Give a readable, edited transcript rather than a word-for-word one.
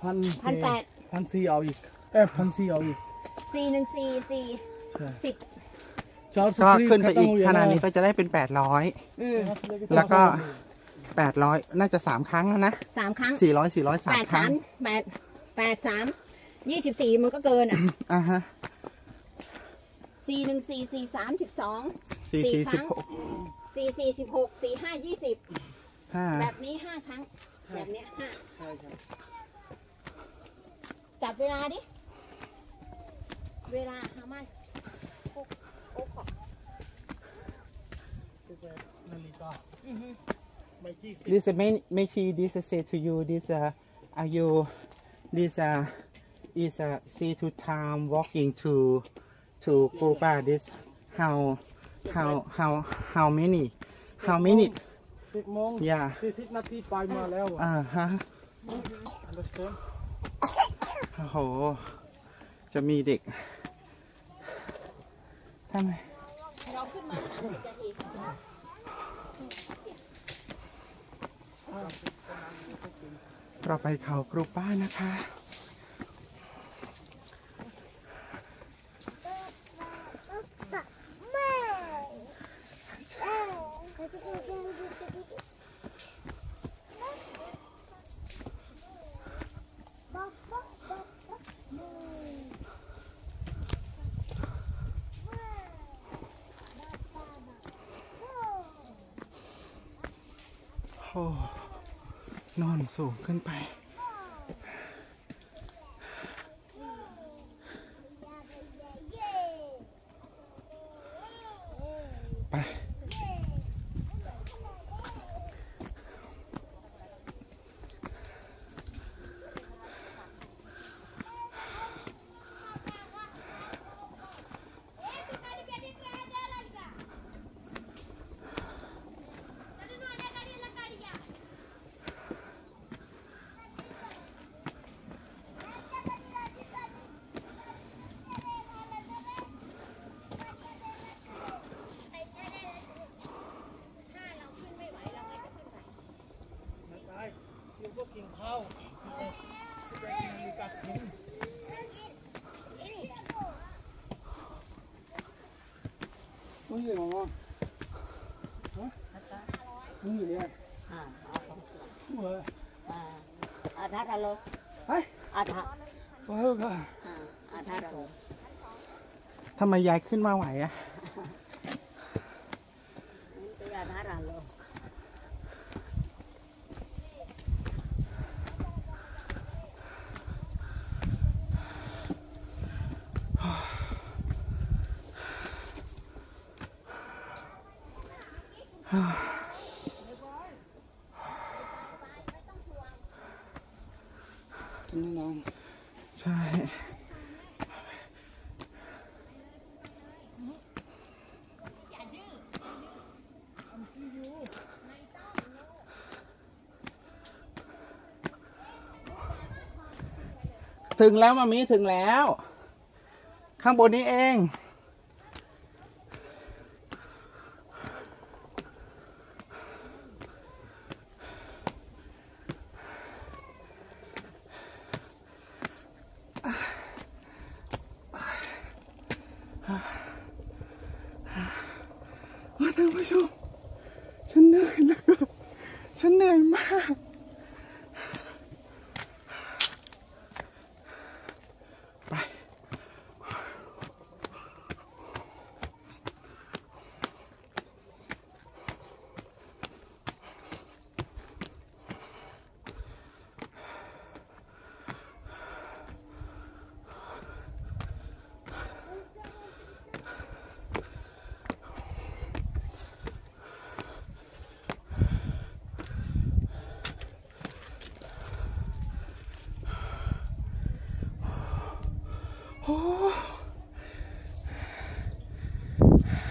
1,800 1,400เอาอีก1,400เอาอีก 4144 10 ก็ขึ้นไปอีกขนาดนี้ก็จะได้เป็น800แล้วก็800น่าจะ3ครั้งแล้วนะ 3ครั้ง 400 3ครั้ง 83 24มันก็เกินอ่ะฮะ 4144 32 4 ครั้ง4 16 4 5 20แบบนี้5ครั้งแบบนี้5ใช่ครับจับเวลาดิเวลาhow much This make sure this say to you this are you this is see to time walking to Kupa this how many 10 โมง yeah 40 นาทีไปมาแล้วฮะโอ้โหจะมีเด็กทำไมเราขึ้นมา30 นาทีเราไปเขากรูป้านะคะโอ้นอนสูงขึ้นไปไปกินข้าวมึงอยู่ไหนวะมึงอยู่เนี่ยอาทัดอะไรอาทัดอาทัดทำไมยายขึ้นมาไหวอะอาทัดอะไรนานใช่ถึงแล้วมามีถึงแล้วข้างบนนี้เองท่านผู้ชมฉันเหนื่อยแล้วก็ฉันเหนื่อยมากไปโอ้